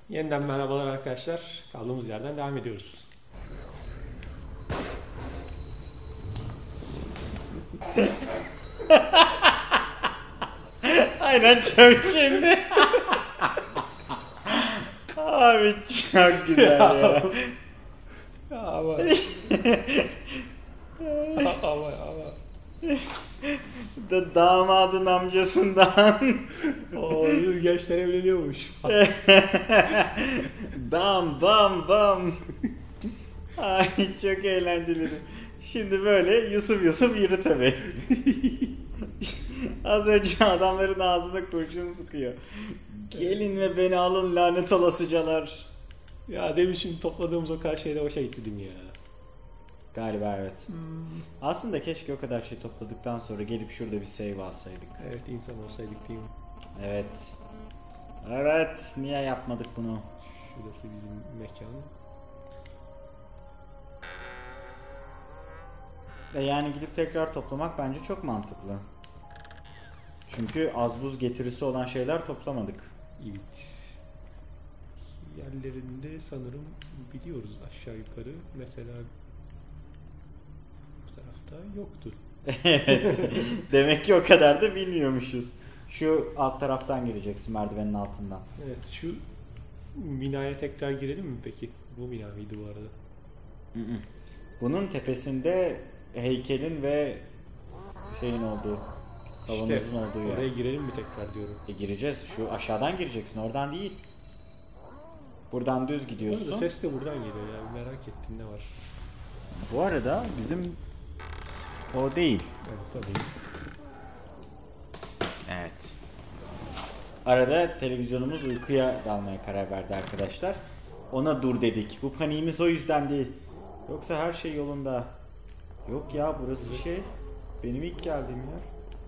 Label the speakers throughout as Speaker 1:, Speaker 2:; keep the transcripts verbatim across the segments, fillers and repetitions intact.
Speaker 1: Yeniden merhabalar arkadaşlar. Kaldığımız yerden devam ediyoruz.
Speaker 2: Aynen çok şimdi. Abi çok güzel ya. ya.
Speaker 1: Ya ama. ama ama.
Speaker 2: Da damadın amcasından.
Speaker 1: Oo, gençler evleniyormuş.
Speaker 2: Bam bam bam. Ay çok eğlenceli. Şimdi böyle Yusuf Yusuf yürü tabi. Az önce adamların ağzına kurşun sıkıyor. Gelin ve beni alın lanet olasıcalar.
Speaker 1: Ya demin şimdi topladığımız o kadar şeyde boşa gitti değil mi ya?
Speaker 2: Galiba evet.
Speaker 1: Hmm.
Speaker 2: Aslında keşke o kadar şey topladıktan sonra gelip şurada bir save alsaydık.
Speaker 1: Evet, insan olsaydık değil mi?
Speaker 2: Evet. Evet. Niye yapmadık bunu?
Speaker 1: Şurası bizim mekan.
Speaker 2: E yani gidip tekrar toplamak bence çok mantıklı. Çünkü az buz getirisi olan şeyler toplamadık.
Speaker 1: Evet. Yerlerinde sanırım biliyoruz aşağı yukarı. Mesela bu tarafta yoktu.
Speaker 2: Evet. Demek ki o kadar da bilmiyormuşuz. Şu alt taraftan gireceksin, merdivenin altından.
Speaker 1: Evet, şu binaya tekrar girelim mi peki? Bu bina mıydı bu arada?
Speaker 2: Hı-hı. Bunun tepesinde heykelin ve şeyin olduğu, kavanozun
Speaker 1: İşte,
Speaker 2: olduğu yer.
Speaker 1: Oraya girelim mi tekrar diyorum.
Speaker 2: E gireceğiz. Şu aşağıdan gireceksin, oradan değil. Buradan düz gidiyorsun.
Speaker 1: Orada ses de buradan geliyor ya. Merak ettim ne var.
Speaker 2: Bu arada bizim o değil.
Speaker 1: Evet, tabii.
Speaker 2: Evet. Arada televizyonumuz uykuya dalmaya karar verdi arkadaşlar. Ona dur dedik. Bu paniğimiz o yüzden değil. Yoksa her şey yolunda. Yok ya, burası şey. Benim ilk geldiğim yer.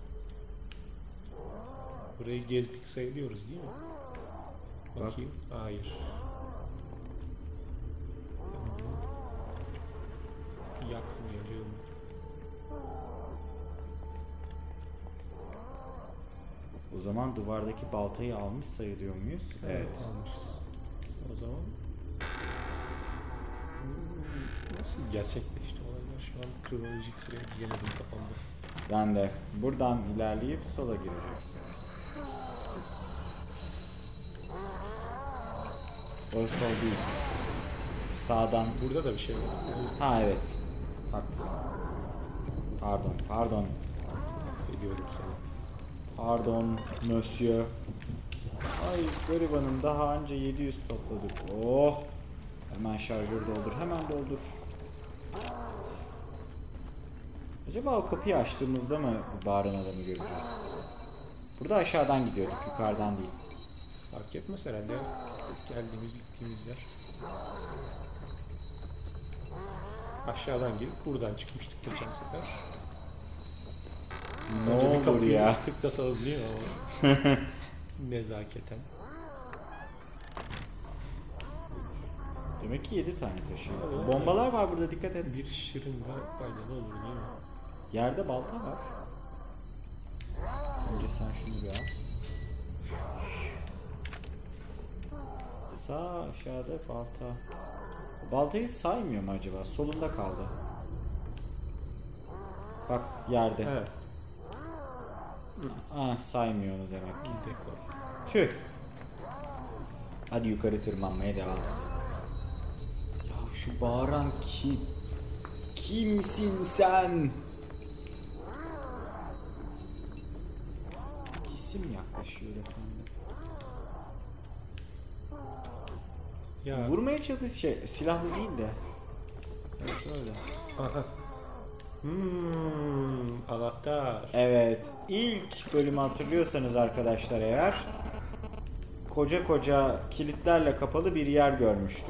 Speaker 1: Burayı gezdik sayılıyoruz değil mi? Bakayım. Hayır. Yakmayacağım.
Speaker 2: O zaman duvardaki baltayı almış sayılıyor muyuz?
Speaker 1: Evet,
Speaker 2: Evet.
Speaker 1: almışız. O zaman nasıl gerçekleşti olaylar? Şu an kronolojik sıraya dizemedim kafamda.
Speaker 2: Ben de. Buradan ilerleyip sola gireceksin. O sol değil. Sağdan.
Speaker 1: Burada da bir şey var.
Speaker 2: Ha evet. Haklısın. Pardon, pardon.
Speaker 1: Ediyorum seni.
Speaker 2: Pardon, monsieur. Ay garibanım, daha anca yedi yüz topladık. Oh! Hemen şarjör doldur, hemen doldur. Acaba o kapıyı açtığımızda mı bu bağıran adamı göreceğiz? Burada aşağıdan gidiyorduk, yukarıdan değil.
Speaker 1: Fark etmez herhalde ya. Geldiğimiz gittiğimiz yer. Aşağıdan girip buradan çıkmıştık geçen sefer.
Speaker 2: Ne
Speaker 1: Önce bir
Speaker 2: olur
Speaker 1: kapıyı
Speaker 2: ya?
Speaker 1: tıklatalım değil mi ama? Nezaketen.
Speaker 2: Demek ki yedi tane taşıyor.
Speaker 1: Evet.
Speaker 2: Bombalar var burada, dikkat et.
Speaker 1: Bir şırınga faydalı olur değil mi?
Speaker 2: Yerde balta var. Önce sen şunu bir al. Sağ aşağıda balta. Baltayı saymıyor mu acaba? Solunda kaldı. Bak yerde.
Speaker 1: Evet.
Speaker 2: Ah, saymıyor onu demek ki.
Speaker 1: Dekor.
Speaker 2: Tüh. Hadi yukarı tırmanmaya devam. Ya şu bağıran kim? Kimsin sen? Cisim yaklaşıyor efendim.
Speaker 1: Ya.
Speaker 2: Vurmaya çalış şey, silahlı değil de. Evet öyle.
Speaker 1: Aha. Hmm, anahtar.
Speaker 2: Evet, ilk bölümü hatırlıyorsanız arkadaşlar eğer, koca koca kilitlerle kapalı bir yer görmüştük.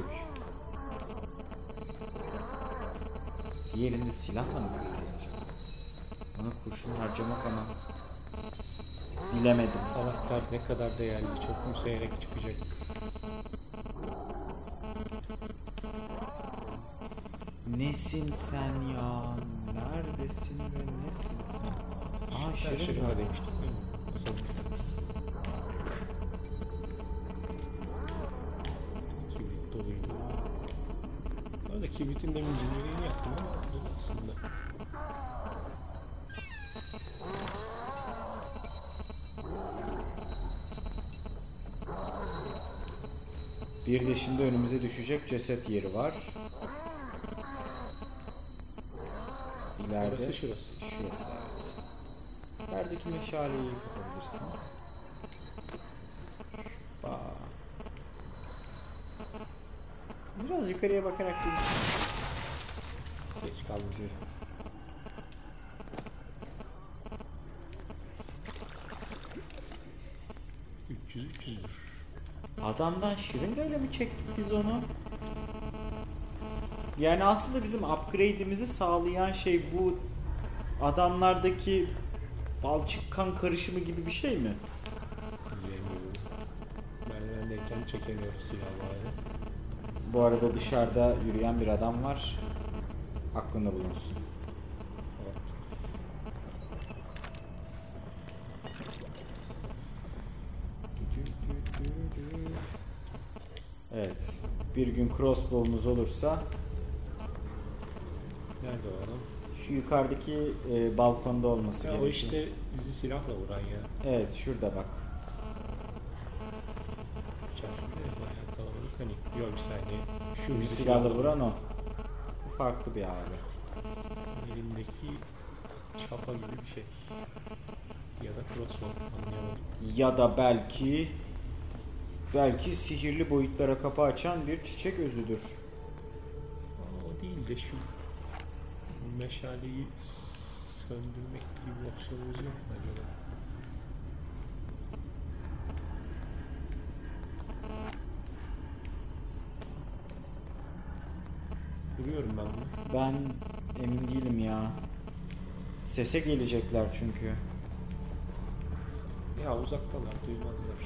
Speaker 2: Diğerinde silahla mı kıracağız acaba? Bana kurşun harcamak ama bilemedim.
Speaker 1: Anahtar ne kadar değerli, çok mu seyrek çıkacak?
Speaker 2: Nesin sen ya? Neredesin ve nesin sen? Aa, şırınga.
Speaker 1: Şırınga demiştik değil mi? Nasıl? arada kibritin de zincirini yaktım ama bu aslında.
Speaker 2: Bir de şimdi önümüze düşecek ceset yeri var. İleride.
Speaker 1: Orası şurası.
Speaker 2: Şurası evet. İlerideki meşaleyi kapatabilirsin. Şuppa. Biraz yukarıya bakarak gelirsin.
Speaker 1: Geç kaldı. üç yüz üç yüzdür.
Speaker 2: Adamdan şırıngayla mı çektik biz onu? Yani aslında bizim upgrade'imizi sağlayan şey bu adamlardaki balçık kan karışımı gibi bir şey mi?
Speaker 1: Bilemiyorum. Merdivendeyken çekemiyoruz silahları.
Speaker 2: Bu arada dışarıda yürüyen bir adam var. Aklında bulunsun. Evet. Bir gün crossbow'umuz olursa
Speaker 1: nerede o adam?
Speaker 2: şu yukarıdaki e, balkonda olması
Speaker 1: Ya
Speaker 2: gerekiyor.
Speaker 1: o işte bizi silahla vuran ya.
Speaker 2: Evet, şurada bak.
Speaker 1: İçerisinde bayağı kalabalık hani. Yok bir saniye. Şu
Speaker 2: Bizi
Speaker 1: bizi
Speaker 2: silahla vuran o. Bu farklı bir abi.
Speaker 1: elindeki çapa gibi bir şey. Ya da crossbow anlayamadım.
Speaker 2: Ya da belki belki sihirli boyutlara kapı açan bir çiçek özüdür.
Speaker 1: Ama o değil de şu meşaleyi söndürmek gibi bir opsiyonumuz yok mu acaba? Vuruyorum ben bunu.
Speaker 2: Ben emin değilim ya. Sese gelecekler çünkü.
Speaker 1: Ya uzaktalar, duymazlar.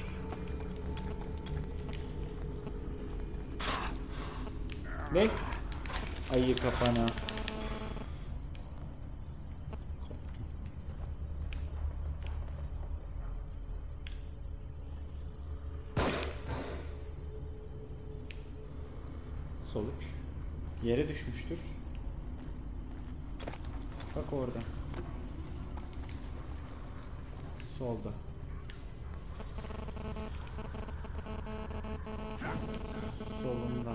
Speaker 2: Ne? Ayı kafana.
Speaker 1: Sonuç.
Speaker 2: Yere düşmüştür. Bak orada. Solda. Solunda.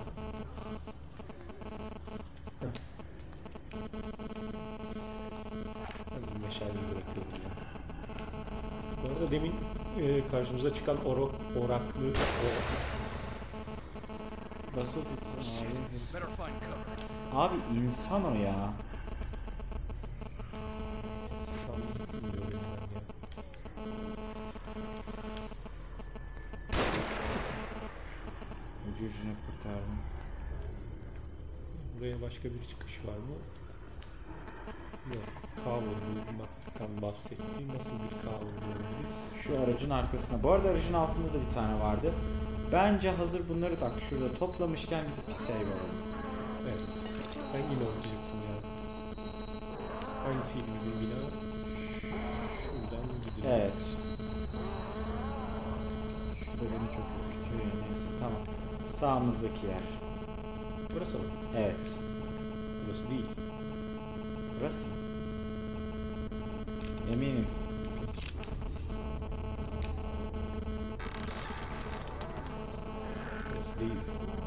Speaker 1: Ben meşaleyi bırakıyorum ya. Bu arada demin e, karşımıza çıkan orok, oraklı o,
Speaker 2: Nasıl tutuyor abi? Abi insan o ya.
Speaker 1: sanmıyorum ben ya.
Speaker 2: Ucu ucuna kurtardım.
Speaker 1: Buraya başka bir çıkış var mı? Yok. Kavurmaktan bahsettiğim nasıl bir kavur diyebiliriz?
Speaker 2: Şu aracın arkasına. Bu arada aracın altında da bir tane vardı. Bence hazır bunları bak şurada toplamışken gidip bir save alalım.
Speaker 1: Evet. Ben yine olacaktım ya. Hangisiydi bizim bina? Şuradan gidiyor.
Speaker 2: Evet. Şurada beni çok ürkütüyor ya, neyse tamam. Sağımızdaki yer.
Speaker 1: Burası mı?
Speaker 2: Evet.
Speaker 1: Burası değil.
Speaker 2: Burası. Eminim.
Speaker 1: Burası değil.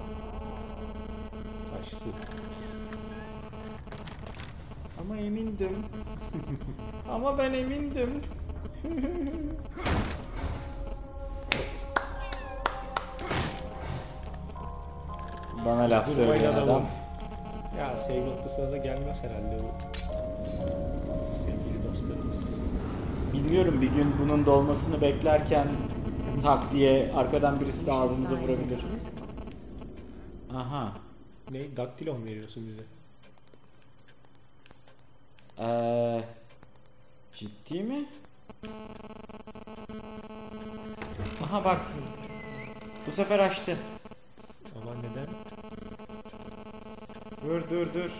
Speaker 1: Karşısı.
Speaker 2: Ama emindim. Ama ben emindim. Bana laf
Speaker 1: Durmayın
Speaker 2: söyleyen
Speaker 1: adamım.
Speaker 2: adam.
Speaker 1: Ya save noktasına da gelmez herhalde o. Sevgili dostlarımız.
Speaker 2: Bilmiyorum, bir gün bunun dolmasını beklerken tak diye arkadan birisi de ağzımıza vurabilir. Aha.
Speaker 1: Ne? Daktilo mu veriyorsun bize?
Speaker 2: Ee, ciddi mi? Aha bak. Bu sefer açtı.
Speaker 1: Ama neden?
Speaker 2: Dur dur dur.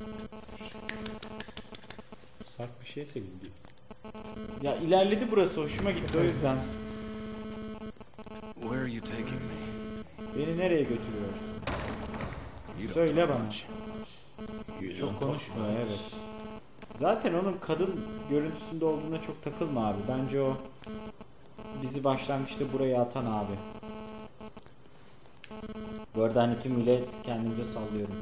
Speaker 1: Sert bir şeye sevindi.
Speaker 2: Ya ilerledi burası, hoşuma gitti o yüzden.
Speaker 3: Where are you taking me?
Speaker 2: Beni nereye götürüyorsun? Söyle bana. Çok konuşma, evet. Zaten onun kadın görüntüsünde olduğuna çok takılma abi. Bence o bizi başlangıçta buraya atan abi. Bu arada hani tümüyle kendimce sallıyorum.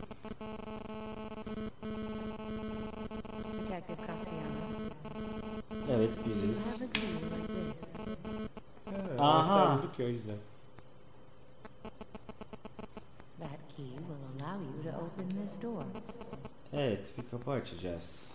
Speaker 3: Detective Castellanos.
Speaker 2: Evet biziz.
Speaker 3: I have a key like this.
Speaker 1: Ha,
Speaker 2: Aha.
Speaker 1: anahtar bulduk ya o yüzden.
Speaker 3: That key will allow you to open this door.
Speaker 2: Evet, bir kapı açacağız.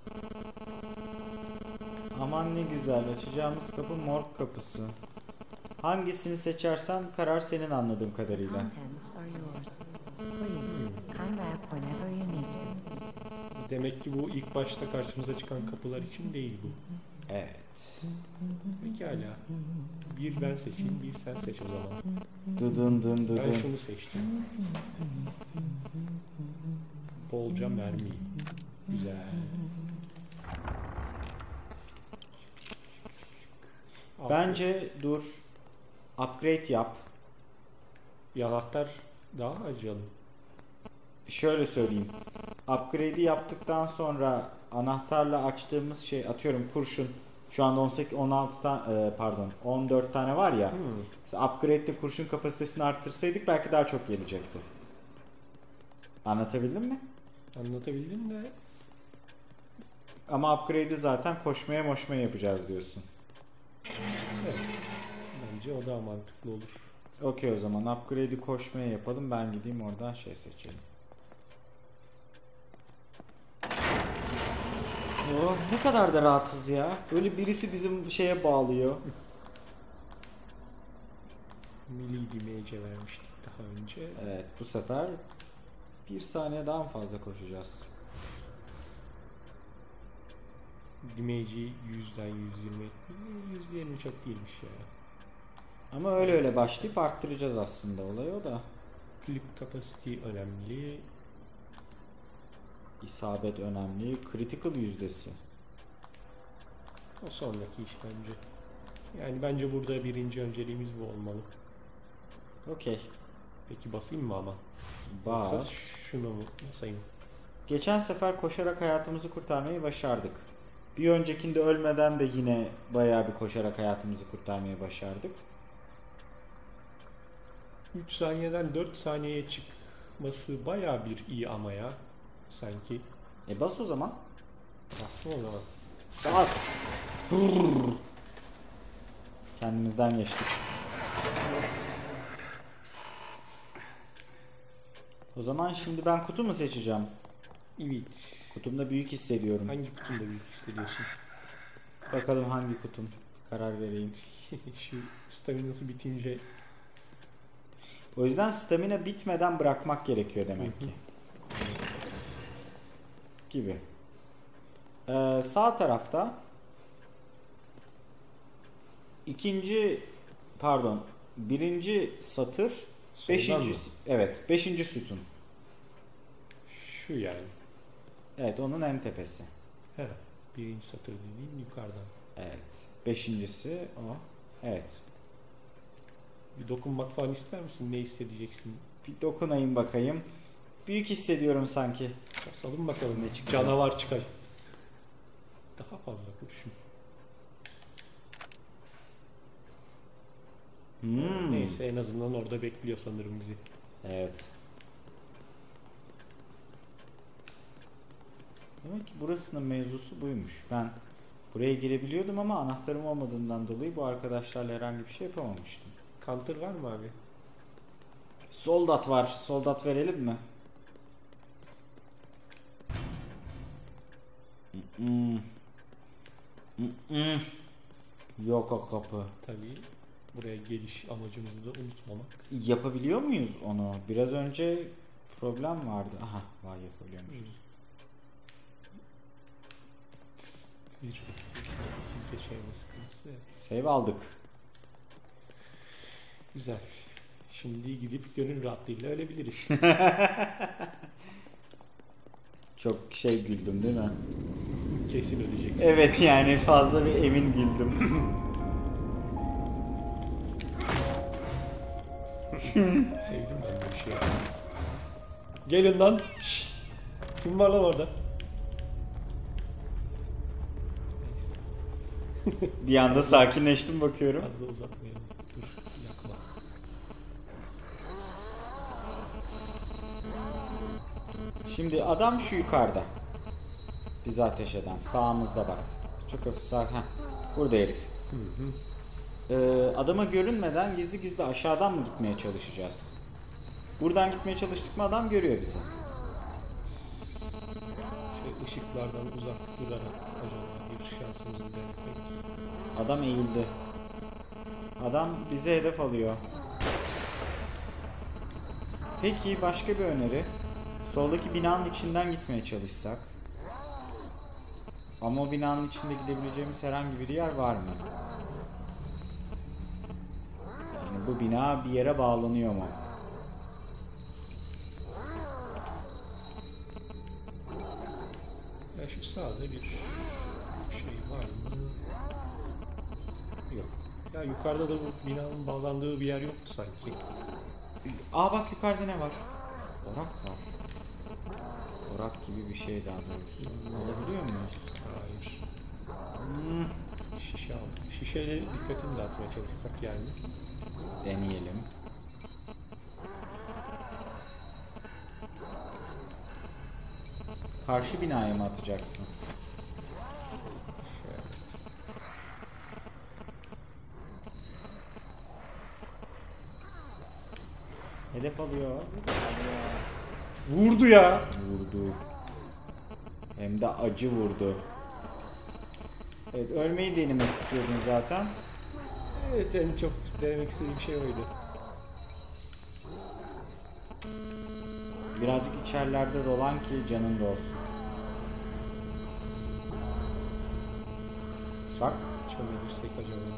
Speaker 2: Aman ne güzel, açacağımız kapı morg kapısı. Hangisini seçersen karar senin anladığım kadarıyla.
Speaker 3: Contents are yours. Please come back whenever you need to.
Speaker 1: Demek ki bu ilk başta karşımıza çıkan kapılar için değil bu.
Speaker 2: Evet.
Speaker 1: Pekala. Bir ben seçeyim, bir sen seç o zaman.
Speaker 2: Dıdın dın
Speaker 1: Ben
Speaker 2: dıdın.
Speaker 1: şunu seçtim. Bolca mermi. Güzel.
Speaker 2: Bence dur. Upgrade yap.
Speaker 1: Bir anahtar daha harcayalım.
Speaker 2: Şöyle söyleyeyim. Upgrade'i yaptıktan sonra anahtarla açtığımız şey, atıyorum kurşun. Şu anda on sekiz on altı tane pardon on dört tane var ya.
Speaker 1: Hmm.
Speaker 2: Mesela upgrade'de kurşun kapasitesini arttırsaydık belki daha çok gelecekti. Anlatabildim mi?
Speaker 1: Anlatabildim de
Speaker 2: Ama upgrade'i zaten koşmaya moşmaya yapacağız diyorsun.
Speaker 1: evet. Bence o daha mantıklı olur.
Speaker 2: Okey, o zaman upgrade'i koşmaya yapalım. Ben gideyim oradan şey seçelim. Oh, ne kadar da rahatız ya. Böyle birisi bizim şeye bağlıyor.
Speaker 1: Milli damage'e vermiştik daha önce.
Speaker 2: Evet, bu sefer bir saniye daha mı fazla koşacağız?
Speaker 1: Damage'i yüzden yüz yirmi yüz yirmi çok değilmiş ya.
Speaker 2: Ama öyle öyle başlayıp arttıracağız aslında, olay o da.
Speaker 1: Clip capacity önemli.
Speaker 2: İsabet önemli. Critical yüzdesi.
Speaker 1: O sonraki iş bence. Yani bence burada birinci önceliğimiz bu olmalı.
Speaker 2: Okey.
Speaker 1: Peki basayım mı ama?
Speaker 2: Bas.
Speaker 1: Yoksa şunu mu basayım?
Speaker 2: Geçen sefer koşarak hayatımızı kurtarmayı başardık. Bir öncekinde ölmeden de yine bayağı bir koşarak hayatımızı kurtarmayı başardık.
Speaker 1: üç saniyeden dört saniyeye çıkması bayağı bir iyi ama ya. Sanki.
Speaker 2: E bas o zaman.
Speaker 1: Bastım o zaman.
Speaker 2: Bas. Brrr. Kendimizden geçtik. O zaman şimdi ben kutu mu seçeceğim?
Speaker 1: Evet.
Speaker 2: Kutumda büyük hissediyorum.
Speaker 1: Hangi kutunda büyük hissediyorsun?
Speaker 2: Bakalım hangi kutum. Karar vereyim.
Speaker 1: Şu staminası bitince.
Speaker 2: O yüzden stamina bitmeden bırakmak gerekiyor demek ki. Gibi. Ee, sağ tarafta ikinci pardon birinci satır
Speaker 1: Soldan
Speaker 2: beşinci
Speaker 1: mı?
Speaker 2: evet beşinci sütun.
Speaker 1: Şu yani.
Speaker 2: Evet, onun en tepesi.
Speaker 1: He. Birinci satır dediğin yukarıdan.
Speaker 2: Evet. Beşincisi o. Evet.
Speaker 1: Bir dokunmak falan ister misin? Ne hissedeceksin?
Speaker 2: Bir dokunayım bakayım. Büyük hissediyorum sanki.
Speaker 1: Basalım bakalım.
Speaker 2: Ne çıkacak?
Speaker 1: Canavar çıkar. Daha fazla kurşun.
Speaker 2: Hmm.
Speaker 1: Neyse, en azından orada bekliyor sanırım bizi.
Speaker 2: Evet. Demek ki burasının mevzusu buymuş. Ben buraya girebiliyordum ama anahtarım olmadığından dolayı bu arkadaşlarla herhangi bir şey yapamamıştım.
Speaker 1: Counter var mı abi?
Speaker 2: Soldat var. Soldat verelim mi? Mm-mm. Mm-mm. Yok o kapı.
Speaker 1: Tabii. Buraya geliş amacımızı da unutmamak.
Speaker 2: Yapabiliyor muyuz onu? Biraz önce problem vardı. Aha, var, yapabiliyormuşuz.
Speaker 1: Bir geçerme sıkıntısı.
Speaker 2: Save aldık.
Speaker 1: Güzel. Şimdi gidip gönül rahatlığıyla ölebiliriz.
Speaker 2: Çok şey güldüm değil mi?
Speaker 1: Kesin öleceksin.
Speaker 2: Evet, yani fazla bir emin güldüm.
Speaker 1: Sevdim ben bu işi. Gelin lan. Şşt. Kim var lan orada?
Speaker 2: Bir anda sakinleştim bakıyorum.
Speaker 1: Fazla uzatmayalım. Dur yakma.
Speaker 2: Şimdi adam şu yukarıda. Bizi ateş eden. Sağımızda bak. Çok hafif sağ. Heh. Burada herif.
Speaker 1: Hı hı.
Speaker 2: Ee, adama görünmeden gizli gizli aşağıdan mı gitmeye çalışacağız? Buradan gitmeye çalıştık mı adam görüyor bizi.
Speaker 1: Şey, ışıklardan uzak durarak acaba bir şansımızı denesek.
Speaker 2: Adam eğildi. Adam bizi hedef alıyor. Peki başka bir öneri. Soldaki binanın içinden gitmeye çalışsak. Ama o binanın içinde gidebileceğimiz herhangi bir yer var mı? Yani bu bina bir yere bağlanıyor mu?
Speaker 1: Ya şu sağda bir şey var mı? Yok. Ya yukarıda da bu binanın bağlandığı bir yer yoktu sanki.
Speaker 2: Aa bak yukarıda ne var? Orak var. Orak gibi bir şey daha doğrusu. Alabiliyor muyuz?
Speaker 1: Hayır.
Speaker 2: Hmm,
Speaker 1: Şişe aldım. Şişeyle dikkatini dağıtmaya çalışsak yani.
Speaker 2: deneyelim. Karşı binaya mı atacaksın?
Speaker 1: Şöyle.
Speaker 2: Hedef alıyor.
Speaker 1: Vurdu ya.
Speaker 2: Vurdu. Hem de acı vurdu. Evet, ölmeyi denemek istiyordun zaten.
Speaker 1: Evet, en çok denemek istediğim şey oydu.
Speaker 2: Birazcık içerilerde dolan ki canın da olsun. Bak.
Speaker 1: Çömelirsek acaba.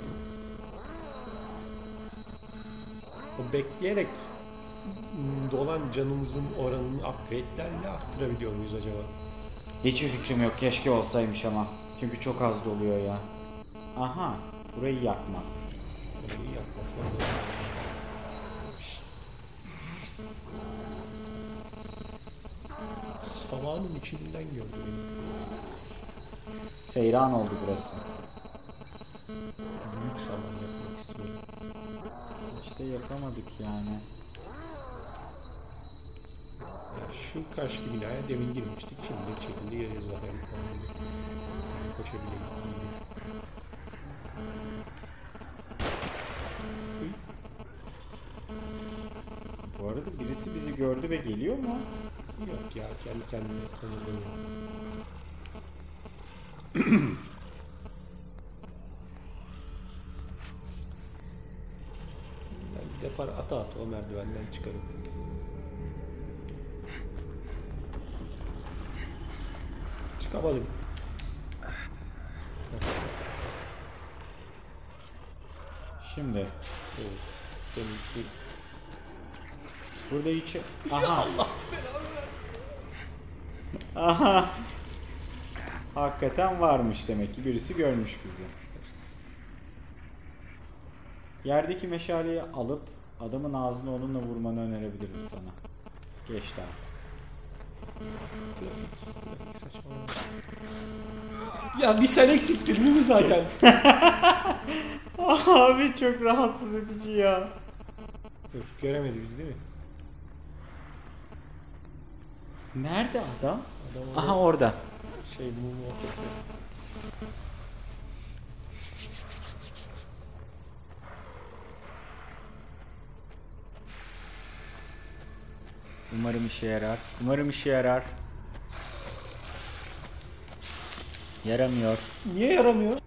Speaker 1: O bekleyerek m, dolan canımızın oranını upgrade'lerle arttırabiliyor muyuz acaba?
Speaker 2: Hiçbir fikrim yok. Keşke olsaymış ama. Çünkü çok az doluyor ya. Aha. Burayı yakmak.
Speaker 1: Orayı yakmak lazım. Samanın içinden gördü beni.
Speaker 2: Seyran oldu burası.
Speaker 1: Büyük saman yapmak istiyorum.
Speaker 2: İşte yakamadık yani.
Speaker 1: Ya şu karşıki binaya demin girmiştik. Şimdi bir şekilde geliriz zaten. Koşabilecek gibi.
Speaker 2: Bu arada birisi bizi gördü ve geliyor mu?
Speaker 1: Yok ya, kendi kendine konuluyor. Ben depar ata ata o merdivenden çıkarım. Çıkamadım.
Speaker 2: Şimdi.
Speaker 1: Evet. Deminki
Speaker 2: Burada içi... Aha. Aha. Hakikaten varmış demek ki. Birisi görmüş bizi. Yerdeki meşaleyi alıp adamın ağzını onunla vurmanı önerebilirim sana. Geçti artık.
Speaker 1: grafik, grafik saçmalama. Ya bir sen eksiktin değil mi zaten?
Speaker 2: Abi çok rahatsız edici ya.
Speaker 1: Dur, göremedi bizi değil mi?
Speaker 2: Nerede adam?
Speaker 1: Adam
Speaker 2: Aha orada.
Speaker 1: şey mumu oturdu.
Speaker 2: Umarım işe yarar. Umarım işe yarar. Yaramıyor.
Speaker 1: Niye yaramıyor?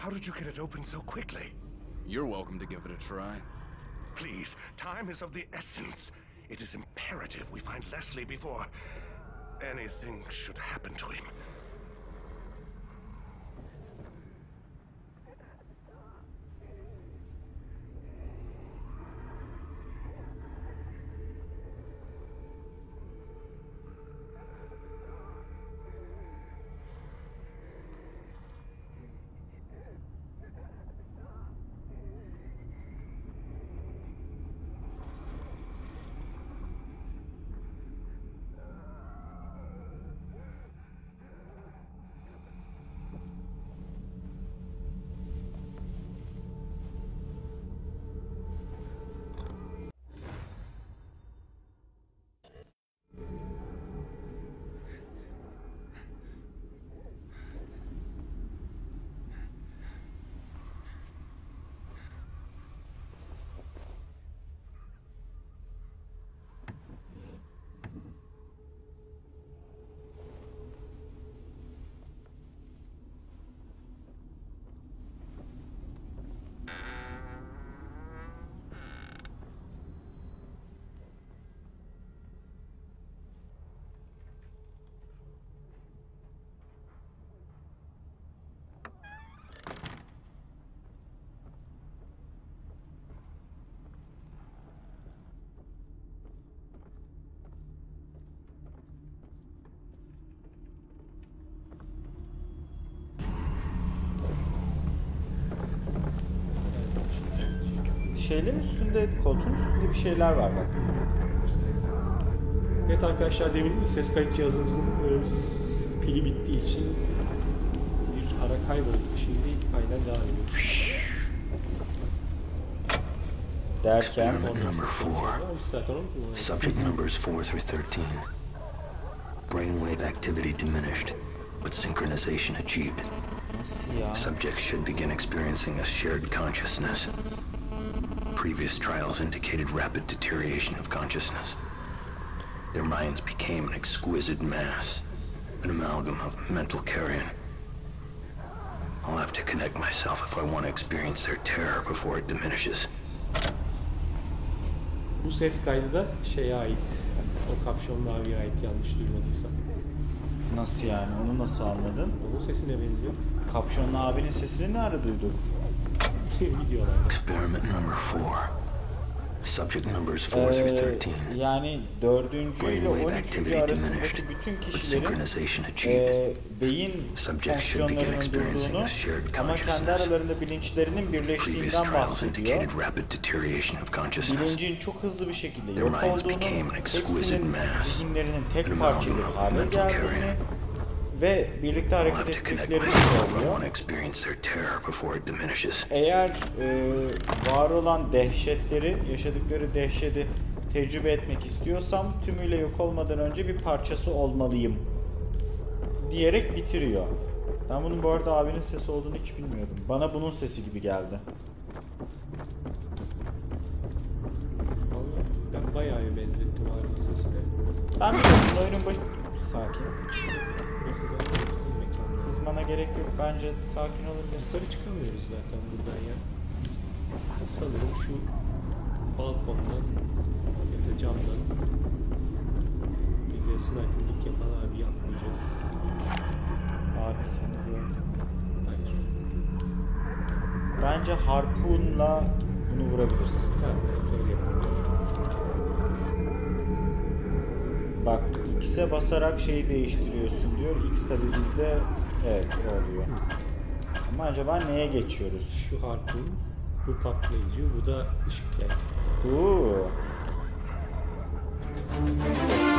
Speaker 4: How did you get it open so quickly?
Speaker 5: You're welcome to give it a try.
Speaker 4: Please, time is of the essence. It is imperative we find Leslie before anything should happen to him.
Speaker 2: Şeylerin üstünde, koltuğun üstünde bir şeyler var bak.
Speaker 1: Evet arkadaşlar, demin ses kayıt cihazımızın e, s- pili bittiği için bir ara kaybolduk. Şimdi aynen devam ediyoruz.
Speaker 2: Derken
Speaker 5: Experiment number four.
Speaker 1: Zaten onu kullanıyoruz.
Speaker 5: Subject numbers four through thirteen. Brainwave activity diminished, but synchronization achieved.
Speaker 2: nasıl ya?
Speaker 5: Subjects should begin experiencing a shared consciousness. Previous trials indicated rapid deterioration of consciousness. Their minds became an exquisite mass, an amalgam of mental carrion. I'll have to connect myself if I want to experience their terror before it diminishes.
Speaker 1: Bu ses kaydı da şeye ait. O kapşonlu abiye ait, yanlış duymadıysam.
Speaker 2: Nasıl yani? Onu nasıl anladın?
Speaker 1: Onun sesine benziyor.
Speaker 2: Kapşonlu abinin sesini nerede duyduk?
Speaker 1: Videolarda.
Speaker 5: Experiment number four. Subject numbers four through
Speaker 2: Ee,
Speaker 5: thirteen.
Speaker 2: yani dördüncü ile on
Speaker 5: Brainwave
Speaker 2: üçüncü
Speaker 5: activity diminished,
Speaker 2: arasındaki bütün
Speaker 5: but
Speaker 2: kişilerin
Speaker 5: synchronization achieved.
Speaker 2: e, beyin
Speaker 5: Subjects should begin
Speaker 2: fonksiyonlarının
Speaker 5: experiencing
Speaker 2: durduğunu
Speaker 5: a shared
Speaker 2: ama kendi
Speaker 5: consciousness.
Speaker 2: aralarında bilinçlerinin
Speaker 5: Previous
Speaker 2: birleştiğinden
Speaker 5: trials
Speaker 2: bahsediyor.
Speaker 5: indicated rapid deterioration of consciousness.
Speaker 2: Bilincin çok hızlı bir şekilde
Speaker 5: Their
Speaker 2: yok
Speaker 5: minds
Speaker 2: olduğunu,
Speaker 5: became an exquisite
Speaker 2: hepsinin
Speaker 5: mass,
Speaker 2: zihinlerinin
Speaker 5: an
Speaker 2: tek
Speaker 5: amalgam
Speaker 2: parçalı
Speaker 5: of
Speaker 2: hale
Speaker 5: mental
Speaker 2: geldiğini
Speaker 5: carrion.
Speaker 2: ve birlikte
Speaker 5: I'll
Speaker 2: hareket
Speaker 5: have to connect
Speaker 2: ettiklerini
Speaker 5: myself if I want
Speaker 2: söylüyor.
Speaker 5: to experience their terror before it diminishes.
Speaker 2: Eğer e, var olan dehşetleri, yaşadıkları dehşeti tecrübe etmek istiyorsam tümüyle yok olmadan önce bir parçası olmalıyım diyerek bitiriyor. Ben bunun bu arada abinin sesi olduğunu hiç bilmiyordum. Bana bunun sesi gibi geldi.
Speaker 1: Vallahi ben bayağı bir benzettim abinin sesine.
Speaker 2: Ben biliyorsun oyunun başı... Sakin.
Speaker 1: Burası zaten bizim mekan.
Speaker 2: Kızmana gerek yok. Bence sakin olabilirsin.
Speaker 1: Dışarı çıkamıyoruz zaten buradan ya. Sanırım şu balkondan ya da camdan bize sniperlik yapan abi yapmayacağız.
Speaker 2: Abi seni gördüm.
Speaker 1: Hayır.
Speaker 2: Bence harpunla bunu vurabilirsin.
Speaker 1: Ha, evet öyle yapalım.
Speaker 2: Bak X'e basarak şeyi değiştiriyorsun diyor. X tabi bizde evet oluyor. Ama acaba neye geçiyoruz?
Speaker 1: Şu harpun, bu patlayıcı, bu da ışık yani.
Speaker 2: Uuu.